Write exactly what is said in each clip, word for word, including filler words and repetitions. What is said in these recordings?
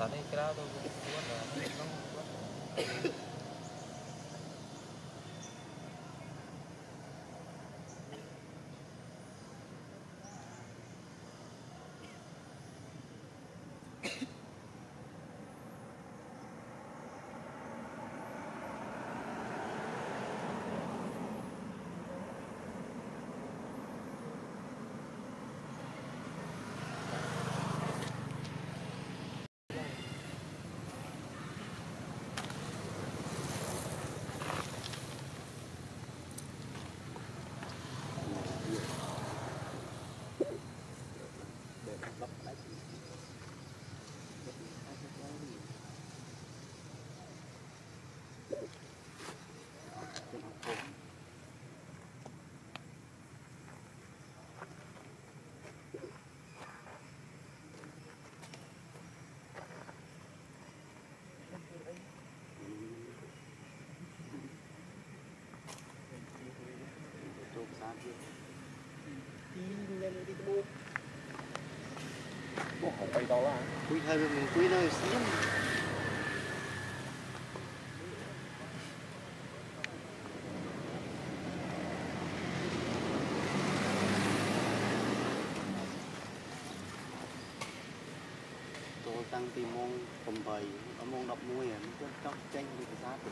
tadi kira tuh kuat lah, memang kuat. Không bay to lắm. Quy hai bên mình quy nơi xíu. Tôi tăng tìm môn tầm bầy, ở môn đọc mũi à, nó chóc tranh đi cái giá.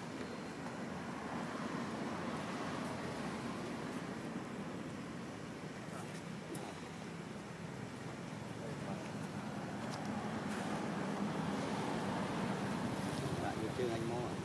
Chưa anh mua à?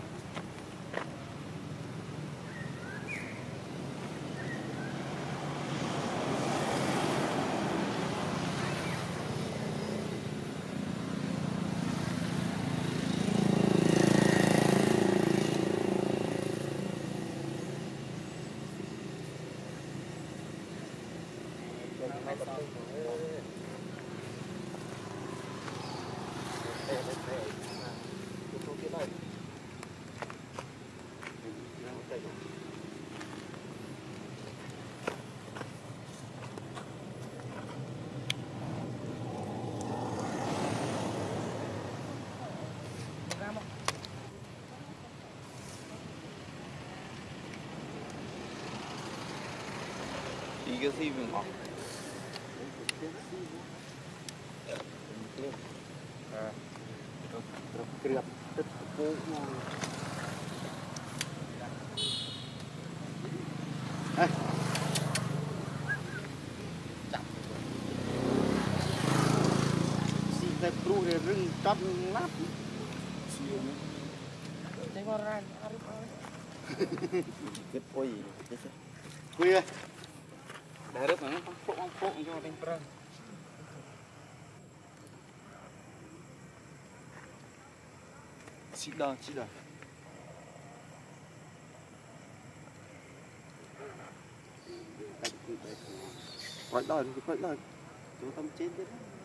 Tiga sih memang. Kerap tepuk mau. Eh. Si tepru dia reng cat lap. Tengoran, arif arif. Kip oi. Quy ơi. Darip memang empuk empuk macam orang perang. Sit down, sit down. Quay lên, quay lên. Chúng ta chết đấy.